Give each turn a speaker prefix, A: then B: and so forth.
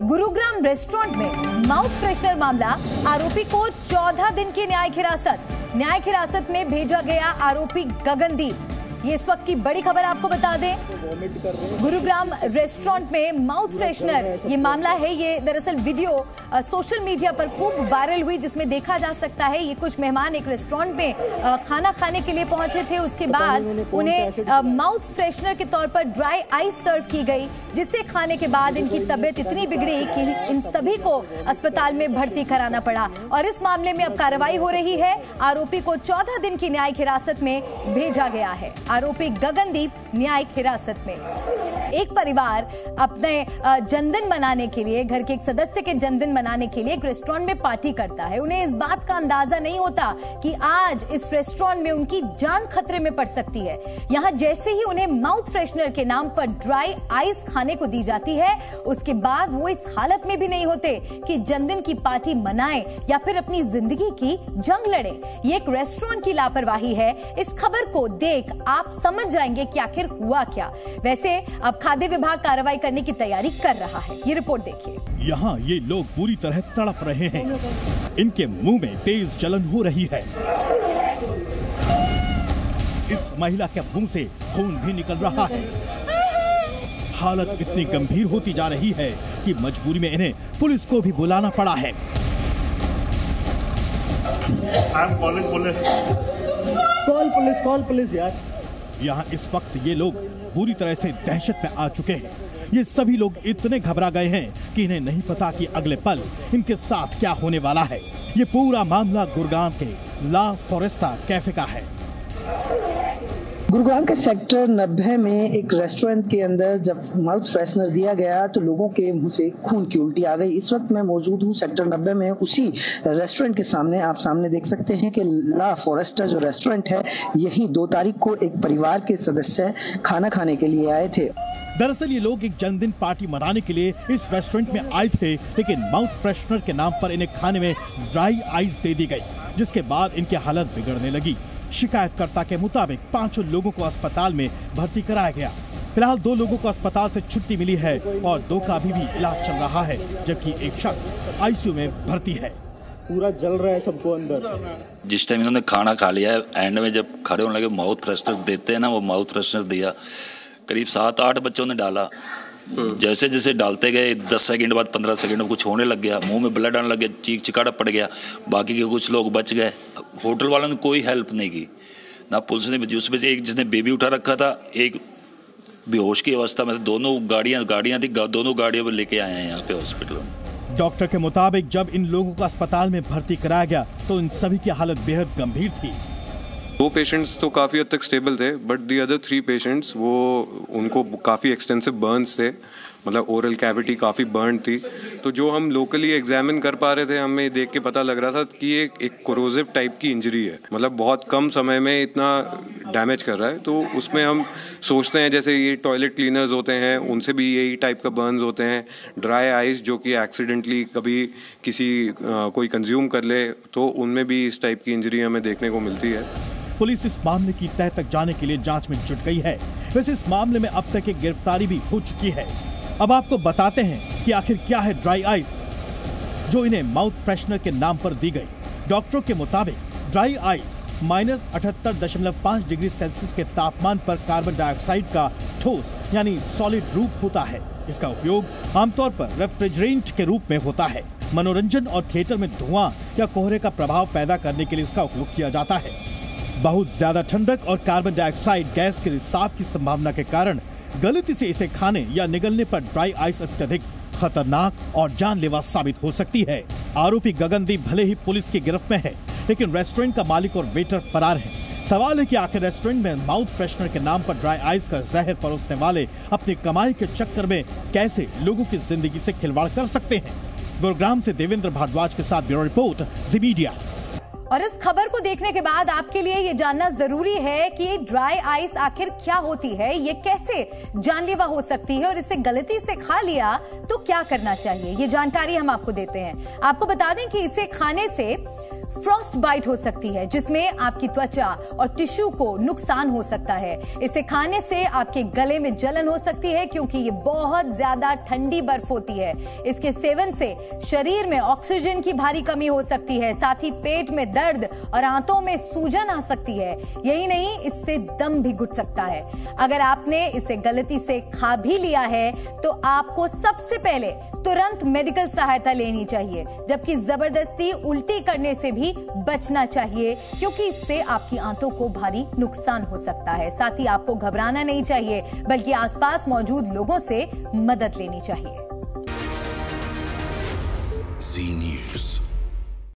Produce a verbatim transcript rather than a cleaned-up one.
A: Gurugram restaurant में mouth freshener मामला, आरोपी को चौदह दिन की न्यायिक हिरासत न्यायिक हिरासत में भेजा गया आरोपी गगनदीप। ये इस वक्त की बड़ी खबर आपको बता दें, गुरुग्राम रेस्टोरेंट में माउथ फ्रेशनर ये मामला है। ये दरअसल वीडियो आ, सोशल मीडिया पर खूब वायरल हुई, जिसमें देखा जा सकता है ये कुछ मेहमान एक रेस्टोरेंट में आ, खाना खाने के लिए पहुंचे थे। उसके बाद उन्हें आ, माउथ फ्रेशनर के तौर पर ड्राई आइस सर्व की गई, जिससे खाने के बाद इनकी तबीयत इतनी बिगड़ी कि इन सभी को अस्पताल में भर्ती कराना पड़ा। और इस मामले में अब कार्रवाई हो रही है। आरोपी को चौदह दिन की न्यायिक हिरासत में भेजा गया है। आरोपी गगनदीप न्यायिक हिरासत में। एक परिवार अपने जन्मदिन मनाने के लिए, घर के एक सदस्य के जन्मदिन मनाने के लिए एक रेस्टोरेंट में पार्टी करता है। उन्हें इस बात का अंदाजा नहीं होता कि आज इस रेस्टोरेंट में उनकी जान खतरे में पड़ सकती है। यहाँ जैसे ही उन्हें माउथ फ्रेशनर के नाम पर ड्राई आइस खाने को दी जाती है, उसके बाद वो इस हालत में भी नहीं होते कि जन्मदिन की पार्टी मनाएं या फिर अपनी जिंदगी की जंग लड़े। ये एक रेस्टोरेंट की लापरवाही है। इस खबर को देख आप समझ जाएंगे कि आखिर हुआ क्या। वैसे अब खाद्य विभाग कार्रवाई करने की तैयारी कर रहा है। ये रिपोर्ट देखिए।
B: यहाँ ये लोग बुरी तरह तड़प रहे हैं। इनके मुंह में तेज जलन हो रही है। इस महिला के मुंह से खून भी निकल रहा है। हालत इतनी गंभीर होती जा रही है कि मजबूरी में इन्हें पुलिस को भी बुलाना पड़ा है।
C: कॉल पुलिस कॉल पुलिस यार।
B: यहाँ इस वक्त ये लोग पूरी तरह से दहशत में आ चुके हैं। ये सभी लोग इतने घबरा गए हैं कि इन्हें नहीं पता कि अगले पल इनके साथ क्या होने वाला है। ये पूरा मामला गुरुग्राम के ला फॉरेस्टा कैफे का है।
D: गुरुग्राम के सेक्टर नब्बे में एक रेस्टोरेंट के अंदर जब माउथ फ्रेशनर दिया गया तो लोगों के मुंह से खून की उल्टी आ गई। इस वक्त मैं मौजूद हूँ सेक्टर नब्बे में, उसी रेस्टोरेंट के सामने। आप सामने देख सकते हैं कि ला फॉरेस्टा जो रेस्टोरेंट है, यही दो तारीख को एक परिवार के सदस्य खाना खाने के लिए आए थे।
B: दरअसल ये लोग एक जन्मदिन पार्टी मनाने के लिए इस रेस्टोरेंट में आए थे, लेकिन माउथ फ्रेशनर के नाम पर इन्हें खाने में ड्राई आइस दे दी गई, जिसके बाद इनकी हालत बिगड़ने लगी। शिकायतकर्ता के मुताबिक पांचों लोगों को अस्पताल में भर्ती कराया गया। फिलहाल दो लोगों को अस्पताल से छुट्टी मिली है और दो का अभी भी इलाज चल रहा है, जबकि एक शख्स आईसीयू में भर्ती है।
C: पूरा जल रहा है सबको अंदर।
E: जिस टाइम इन्होंने खाना खा लिया है, एंड में जब खड़े होने लगे माउथ फ्रेशनर देते हैं ना, वो माउथ फ्रेशनर दिया। करीब सात आठ बच्चों ने डाला। जैसे जैसे डालते गए, दस सेकंड बाद पंद्रह सेकंड में कुछ होने लग गया, मुंह में ब्लड आने लग गया, चीख चिकाड़ा पड़ गया। बाकी के कुछ लोग बच गए। होटल वालों ने कोई हेल्प नहीं की, ना पुलिस ने। उसमें से एक जिसने बेबी उठा रखा था, एक बेहोश की अवस्था में, दोनों गाड़ियां गाड़ियां थी, दोनों गाड़ियों में लेके आए हैं यहाँ पे हॉस्पिटल में।
B: डॉक्टर के मुताबिक जब इन लोगों को अस्पताल में भर्ती कराया गया तो इन सभी की हालत बेहद गंभीर थी।
F: दो पेशेंट्स तो काफ़ी हद तक स्टेबल थे, but the other three patients वो उनको काफ़ी एक्सटेंसिव बर्न्स थे, मतलब ओरल कैविटी काफ़ी बर्न थी। तो जो हम लोकली एग्जामिन कर पा रहे थे, हमें देख के पता लग रहा था कि ये एक कोरोसिव टाइप की इंजरी है, मतलब बहुत कम समय में इतना डैमेज कर रहा है। तो उसमें हम सोचते हैं जैसे ये टॉयलेट क्लीनर्स होते हैं, उनसे भी यही टाइप का बर्न्स होते हैं। ड्राई आइस जो कि एक्सीडेंटली कभी किसी आ, कोई कंज्यूम कर ले तो उनमें भी इस टाइप की इंजरी हमें देखने को मिलती है।
B: पुलिस इस मामले की तह तक जाने के लिए जांच में जुट गई है। वैसे इस मामले में अब तक एक गिरफ्तारी भी हो चुकी है। अब आपको बताते हैं कि आखिर क्या है ड्राई आइस जो इन्हें माउथ फ्रेशनर के नाम पर दी गई। डॉक्टरों के मुताबिक ड्राई आइस माइनस अठहत्तर दशमलव पाँच डिग्री सेल्सियस के तापमान पर कार्बन डाइऑक्साइड का ठोस यानी सॉलिड रूप होता है। इसका उपयोग आमतौर पर रेफ्रिजरेंट के रूप में होता है। मनोरंजन और थिएटर में धुआं या कोहरे का प्रभाव पैदा करने के लिए इसका उपयोग किया जाता है। बहुत ज्यादा ठंडक और कार्बन डाइऑक्साइड गैस के रिसाव की संभावना के कारण गलती से इसे खाने या निगलने पर ड्राई आइस अत्यधिक खतरनाक और जानलेवा साबित हो सकती है। आरोपी गगनदीप भले ही पुलिस की गिरफ्त में है, लेकिन रेस्टोरेंट का मालिक और वेटर फरार है। सवाल है कि आखिर रेस्टोरेंट में माउथ फ्रेशनर के नाम पर ड्राई आइस का जहर परोसने वाले अपनी कमाई के चक्कर में कैसे लोगों की जिंदगी से खिलवाड़ कर सकते हैं। गुरुग्राम से देवेंद्र भारद्वाज के साथ ब्यूरो रिपोर्ट, जी मीडिया।
A: और इस खबर को देखने के बाद आपके लिए ये जानना जरूरी है कि ड्राई आइस आखिर क्या होती है, ये कैसे जानलेवा हो सकती है और इसे गलती से खा लिया तो क्या करना चाहिए, ये जानकारी हम आपको देते हैं। आपको बता दें कि इसे खाने से फ्रॉस्ट बाइट हो सकती है, जिसमें आपकी त्वचा और टिश्यू को नुकसान हो सकता है। इसे खाने से आपके गले में जलन हो सकती है, क्योंकि ये बहुत ज्यादा ठंडी बर्फ होती है। इसके सेवन से शरीर में ऑक्सीजन की भारी कमी हो सकती है, साथ ही पेट में दर्द और आंतों में सूजन आ सकती है। यही नहीं, इससे दम भी घुट सकता है। अगर आपने इसे गलती से खा भी लिया है तो आपको सबसे पहले तुरंत मेडिकल सहायता लेनी चाहिए, जबकि जबरदस्ती उल्टी करने से भी बचना चाहिए, क्योंकि इससे आपकी आंतों को भारी नुकसान हो सकता है। साथ ही आपको घबराना नहीं चाहिए, बल्कि आसपास मौजूद लोगों से मदद लेनी चाहिए।